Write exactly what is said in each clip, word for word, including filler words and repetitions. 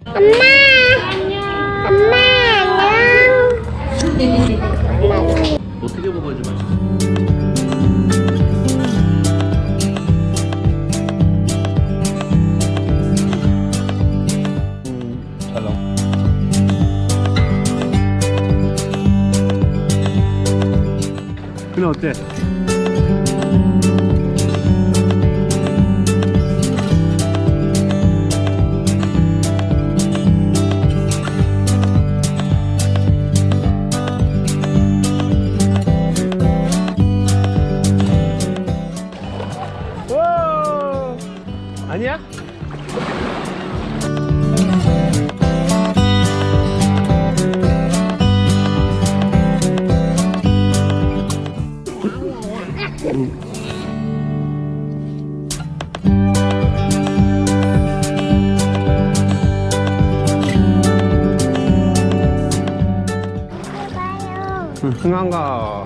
엄마! 엄마, 안녕! 어떻게 먹어야지 맛있어? 음, 잘 나와. 근데 어때? 아니야? 음. 응, 흥한가?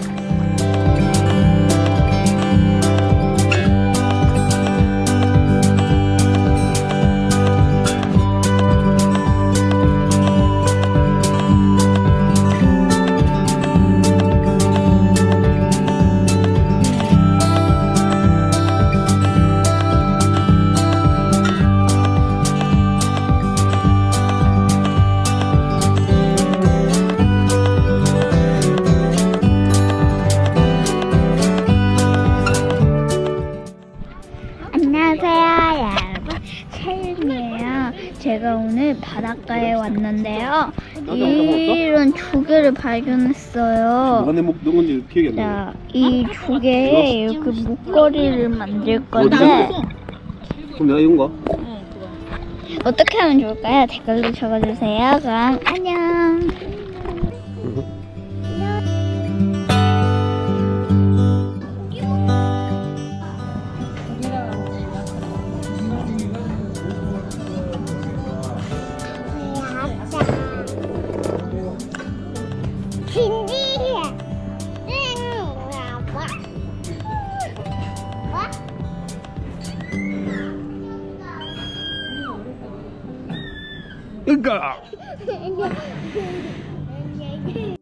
안녕하세요 여러분, 채윤이에요. 제가 오늘 바닷가에 왔는데요, 이런 조개를 발견했어요. 누가 내 목 넣은 건지 기억이 안 나. 자, 이 조개에 이렇게 목걸이를 만들 건데 그럼 내가 이건 거? 어떻게 하면 좋을까요? 댓글로 적어주세요. 그럼 안녕. 으까!